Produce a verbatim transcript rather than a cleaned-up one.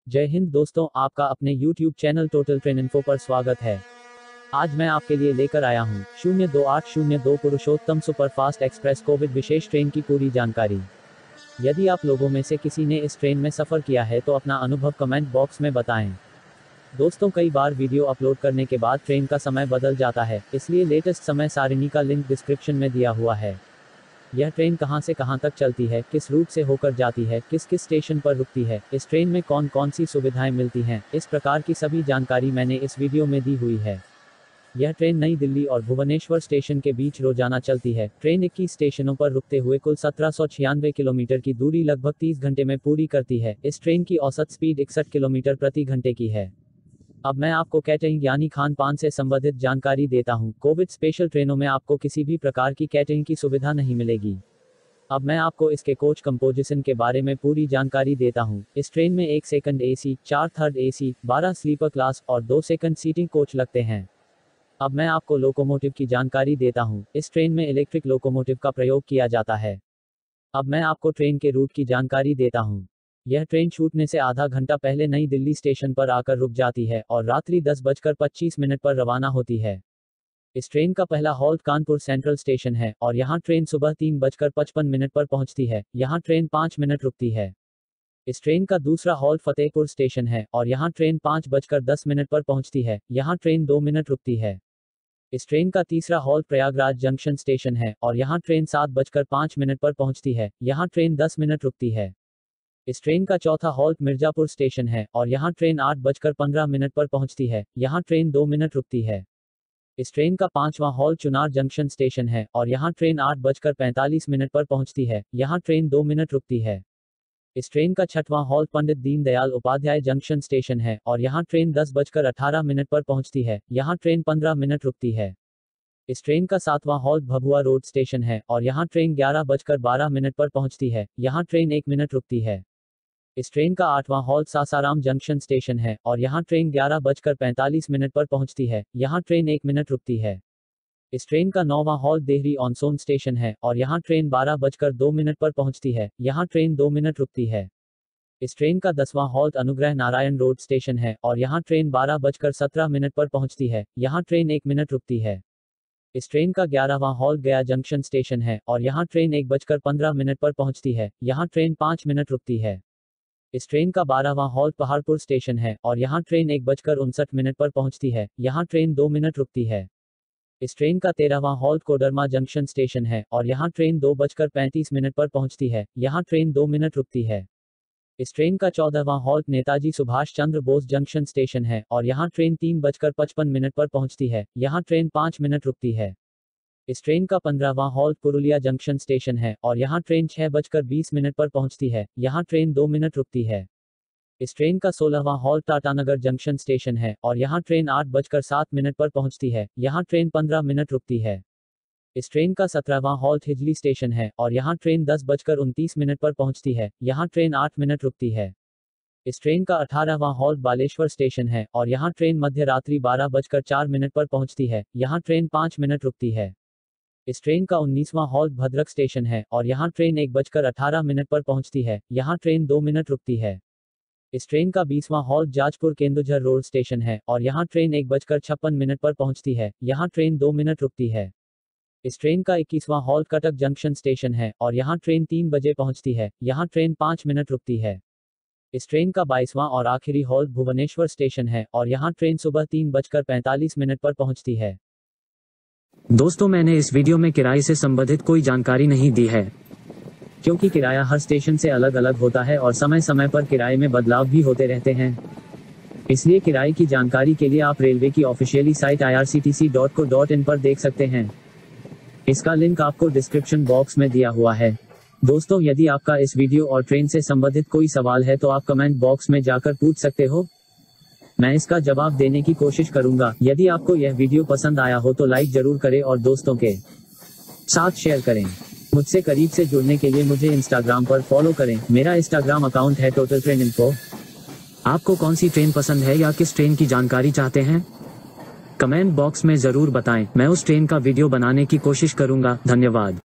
जय हिंद दोस्तों, आपका अपने YouTube channel total train info पर स्वागत है। आज मैं आपके लिए लेकर आया हूँ शून्य दो आठ शून्य दो पुरुषोत्तम सुपरफास्ट एक्सप्रेस कोविड विशेष ट्रेन की पूरी जानकारी। यदि आप लोगों में से किसी ने इस ट्रेन में सफ़र किया है तो अपना अनुभव कमेंट बॉक्स में बताएं। दोस्तों, कई बार वीडियो अपलोड करने के बाद ट्रेन का समय बदल जाता है, इसलिए लेटेस्ट समय सारिणी का लिंक डिस्क्रिप्शन में दिया हुआ है। यह ट्रेन कहां से कहां तक चलती है, किस रूट से होकर जाती है, किस किस स्टेशन पर रुकती है, इस ट्रेन में कौन कौन सी सुविधाएं मिलती हैं, इस प्रकार की सभी जानकारी मैंने इस वीडियो में दी हुई है। यह ट्रेन नई दिल्ली और भुवनेश्वर स्टेशन के बीच रोजाना चलती है। ट्रेन इक्कीस स्टेशनों पर रुकते हुए कुल सत्रह सौ छियानवे किलोमीटर की दूरी लगभग तीस घंटे में पूरी करती है। इस ट्रेन की औसत स्पीड इकसठ किलोमीटर प्रति घंटे की है। अब मैं आपको कैटरिंग यानी खान पान से संबंधित जानकारी देता हूं। कोविड स्पेशल ट्रेनों में आपको किसी भी प्रकार की कैटरिंग की सुविधा नहीं मिलेगी। अब मैं आपको इसके कोच कंपोजिशन के बारे में पूरी जानकारी देता हूं। इस ट्रेन में एक सेकंड एसी, चार थर्ड एसी, बारह स्लीपर क्लास और दो सेकंड सीटिंग कोच लगते हैं। अब मैं आपको लोकोमोटिव की जानकारी देता हूं। इस ट्रेन में इलेक्ट्रिक लोकोमोटिव का प्रयोग किया जाता है। अब मैं आपको ट्रेन के रूट की जानकारी देता हूं। यह ट्रेन छूटने से आधा घंटा पहले नई दिल्ली स्टेशन पर आकर रुक जाती है और रात्रि दस बजकर पच्चीस मिनट पर रवाना होती है। इस ट्रेन का पहला हॉल्ट कानपुर सेंट्रल स्टेशन है और यहां ट्रेन सुबह तीन बजकर पचपन मिनट पर पहुंचती है। यहां ट्रेन पाँच मिनट रुकती है। इस ट्रेन का दूसरा हॉल्ट फतेहपुर स्टेशन है और यहां ट्रेन पाँच बजकर दस मिनट पर पहुंचती है। यहां ट्रेन दो मिनट रुकती है। इस ट्रेन का तीसरा हॉल्ट प्रयागराज जंक्शन स्टेशन है और यहां ट्रेन सात बजकर पाँच मिनट पर पहुंचती है। यहां ट्रेन दस मिनट रुकती है। इस ट्रेन का चौथा हॉल्ट मिर्जापुर स्टेशन है और यहां ट्रेन आठ बजकर पंद्रह मिनट पर पहुंचती है। यहां ट्रेन दो मिनट रुकती है। इस ट्रेन का पांचवां हॉल्ट चुनार जंक्शन स्टेशन है और यहां ट्रेन आठ बजकर पैंतालीस मिनट पर पहुंचती है। यहां ट्रेन दो मिनट रुकती है। इस ट्रेन का छठवां halt Pandit Deendayal Upadhyay junction station है और यहां ट्रेन दस बजकर अठारह मिनट पर पहुंचती है। यहां ट्रेन पंद्रह मिनट रुकती है। इस ट्रेन का सातवां हॉल्ट भभुआ रोड स्टेशन है और यहां ट्रेन ग्यारह बजकर बारह मिनट पर पहुंचती है। यहां ट्रेन एक मिनट रुकती है। इस ट्रेन का आठवां हॉल्ट सासाराम जंक्शन स्टेशन है और यहां ट्रेन ग्यारह बजकर पैंतालीस मिनट पर पहुंचती है। यहां ट्रेन एक मिनट रुकती है। इस ट्रेन का नौवां हॉल्ट देहरी ऑनसोन स्टेशन है और यहां ट्रेन बारह बजकर दो मिनट पर पहुंचती है। यहां ट्रेन दो मिनट रुकती है। इस ट्रेन का दसवां halt Anugrah Narayan road station है और यहां ट्रेन बारह बजकर सत्रह मिनट पर पहुंचती है। यहां ट्रेन एक मिनट रुकती है। इस ट्रेन का ग्यारहवां हॉल्ट गया जंक्शन स्टेशन है और यहां ट्रेन एक बजकर पंद्रह मिनट पर पहुंचती है। यहां ट्रेन पाँच मिनट रुकती है। इस ट्रेन का बारहवां हॉल्ट पहाड़पुर स्टेशन है और यहां ट्रेन एक बजकर उनसठ मिनट पर पहुंचती है। यहां ट्रेन दो मिनट रुकती है। इस ट्रेन का तेरहवां हॉल्ट कोडरमा जंक्शन स्टेशन है और यहां ट्रेन दो बजकर पैंतीस मिनट पर पहुंचती है। यहां ट्रेन दो मिनट रुकती है। इस ट्रेन का चौदहवां halt Netaji Subhash Chandra Bose junction station है और यहां ट्रेन तीन बजकर पचपन मिनट पर पहुंचती है। यहां ट्रेन पाँच मिनट रुकती है। इस ट्रेन का पंद्रहवां हॉल्ट पुरुलिया जंक्शन स्टेशन है और यहां ट्रेन छह बजकर बीस मिनट पर पहुंचती है। यहां ट्रेन दो मिनट रुकती है। इस ट्रेन का सोलहवां हॉल्ट टाटानगर जंक्शन स्टेशन है और यहां ट्रेन आठ बजकर सात मिनट पर पहुंचती है। यहां ट्रेन पंद्रह मिनट रुकती है। इस ट्रेन का सत्रहवां हॉल्ट हिजली स्टेशन है और यहां ट्रेन दस बजकर उनतीस मिनट पर पहुंचती है। यहां ट्रेन आठ मिनट रुकती है। इस ट्रेन का अठारहवां हॉल्ट बालेश्वर स्टेशन है और यहां ट्रेन मध्य रात्रि बारह बजकर चार मिनट पर पहुंचती है। यहां ट्रेन पाँच मिनट रुकती है। इस ट्रेन का उन्नीसवां हॉल्ट भद्रक स्टेशन है और यहां ट्रेन एक बजकर अठारह मिनट पर पहुंचती है। यहां ट्रेन दो मिनट रुकती है। इस ट्रेन का बीसवां halt Jajpur Kendujhar road station है और यहां ट्रेन एक बजकर छप्पन मिनट पर पहुंचती है। यहां ट्रेन दो मिनट रुकती है। इस ट्रेन का इक्कीसवां हॉल्ट कटक जंक्शन स्टेशन है और यहां ट्रेन तीन बजे पहुंचती है। यहां ट्रेन पाँच मिनट रुकती है। इस ट्रेन का बाईसवां और आखिरी हॉल्ट भुवनेश्वर स्टेशन है और यहां ट्रेन सुबह तीन बजकर पैंतालीस मिनट पर पहुंचती है। दोस्तों, मैंने इस वीडियो में किराए से संबंधित कोई जानकारी नहीं दी है, क्योंकि किराया हर स्टेशन से अलग अलग होता है और समय समय पर किराए में बदलाव भी होते रहते हैं। इसलिए किराए की जानकारी के लिए आप रेलवे की officially site I R C T C dot co dot in पर देख सकते हैं। इसका लिंक आपको डिस्क्रिप्शन बॉक्स में दिया हुआ है। दोस्तों, यदि आपका इस वीडियो और ट्रेन से संबंधित कोई सवाल है तो आप कमेंट बॉक्स में जाकर पूछ सकते हो। मैं इसका जवाब देने की कोशिश करूंगा। यदि आपको यह वीडियो पसंद आया हो तो लाइक जरूर करें और दोस्तों के साथ शेयर करें। मुझसे करीब से जुड़ने के लिए मुझे इंस्टाग्राम पर फॉलो करें। मेरा इंस्टाग्राम अकाउंट है टोटल ट्रेन इन्फो। आपको कौन सी ट्रेन पसंद है या किस ट्रेन की जानकारी चाहते हैं, कमेंट बॉक्स में जरूर बताएं। मैं उस ट्रेन का वीडियो बनाने की कोशिश करूंगा। धन्यवाद।